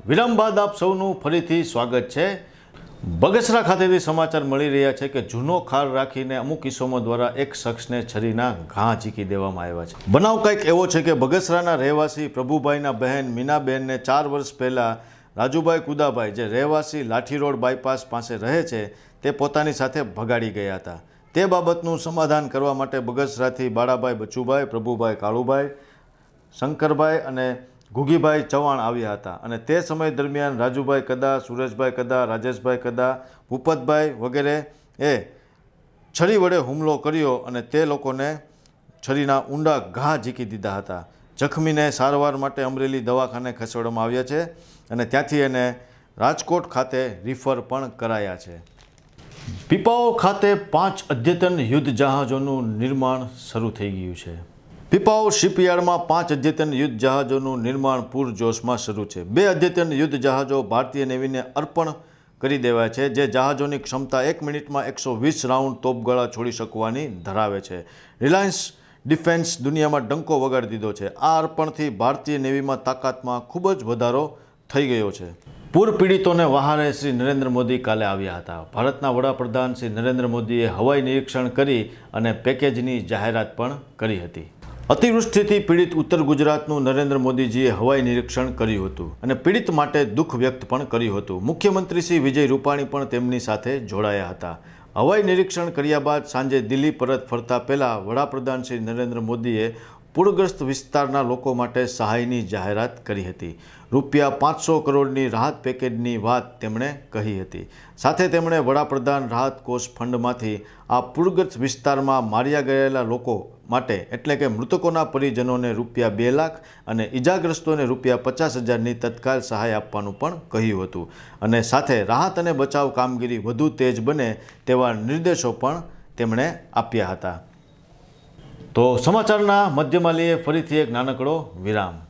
વિરામ બાદ આપ સૌનું ફરીથી સ્વાગત છે। બગસરા ખાતેથી સમાચાર મળી રહ્યા છે કે જૂનો ખાર રાખીને અમુક ઇસમો દ્વારા એક શખ્સને છરીના ઘા ઝીકી દેવામાં આવ્યા છે। બનાવ કંઈક એવો છે કે બગસરાના રહેવાસી પ્રભુભાઈના બહેન મીનાબેનને 4 વર્ષ પહેલાં રાજુભાઈ કુદાભાઈ જે રહેવાસી લાઠી રોડ બાયપાસ પાસે રહે છે તે પોતાની સાથે ભગાડી ગયા હતા। તે બાબતનું સમાધાન કરવા માટે બગસરાથી બાળાભાઈ બચુભાઈ, પ્રભુભાઈ કાળુભાઈ, શંકરભાઈ અને ઘુગીભાઈ ચૌહાણ આવ્યા હતા અને તે સમય દરમિયાન રાજુભાઈ કદા, સુરેશભાઈ કદા, રાજેશભાઈ કદા, ભૂપતભાઈ વગેરે એ છરી વડે હુમલો કર્યો અને તે લોકોને છરીના ઊંડા ઘા ઝીકી દીધા હતા। જખમીને સારવાર માટે અમરેલી દવાખાને ખસેડવામાં આવ્યા છે અને ત્યાંથી એને રાજકોટ ખાતે રિફર પણ કરાયા છે। પીપાવાવ ખાતે 5 અદ્યતન યુદ્ધ જહાજોનું નિર્માણ શરૂ થઈ ગયું છે। પીપાવાવ શિપયાર્ડમાં 5 અદ્યતન યુદ્ધ જહાજોનું નિર્માણ પૂરજોશમાં શરૂ છે। 2 અદ્યતન યુદ્ધ જહાજો ભારતીય નેવીને અર્પણ કરી દેવાય છે, જે જહાજોની ક્ષમતા 1 મિનિટમાં 120 રાઉન્ડ તોપગોળા છોડી શકવાની ધરાવે છે। રિલાયન્સ ડિફેન્સ દુનિયામાં ડંકો વગાડી દીધો છે। આ અર્પણથી ભારતીય નેવીમાં તાકાતમાં ખૂબ જ વધારો થઈ ગયો છે। પૂર પીડિતોને વહારે શ્રી નરેન્દ્ર મોદી કાલે આવ્યા હતા। ભારતના વડાપ્રધાન શ્રી નરેન્દ્ર મોદીએ હવાઈ નિરીક્ષણ કરી અને પેકેજની જાહેરાત પણ કરી હતી। અતિવૃષ્ટિથી પીડિત ઉત્તર ગુજરાતનું નરેન્દ્ર મોદીજીએ હવાઈ નિરીક્ષણ કર્યું હતું અને પીડિત માટે દુઃખ વ્યક્ત પણ કર્યું હતું। મુખ્યમંત્રી શ્રી વિજય રૂપાણી પણ તેમની સાથે જોડાયા હતા। હવાઈ નિરીક્ષણ કર્યા બાદ સાંજે દિલ્હી પરત ફરતા પહેલાં વડાપ્રધાન શ્રી નરેન્દ્ર મોદીએ પૂરગ્રસ્ત વિસ્તારના લોકો માટે સહાયની જાહેરાત કરી હતી। રૂપિયા 500 કરોડની રાહત પેકેજની વાત તેમણે કહી હતી। સાથે તેમણે વડાપ્રધાન રાહત કોષ ફંડમાંથી આ પૂરગ્રસ્ત વિસ્તારમાં માર્યા ગયેલા લોકો માટે એટલે કે મૃતકોના પરિજનોને રૂપિયા 2 લાખ અને ઇજાગ્રસ્તોને રૂપિયા 50,000ની તત્કાલ સહાય આપવાનું પણ કહ્યું હતું અને સાથે રાહત અને બચાવ કામગીરી વધુ તેજ બને તેવા નિર્દેશો પણ તેમણે આપ્યા હતા। તો સમાચારના મધ્યમાં લઈએ ફરીથી એક નાનકડો વિરામ।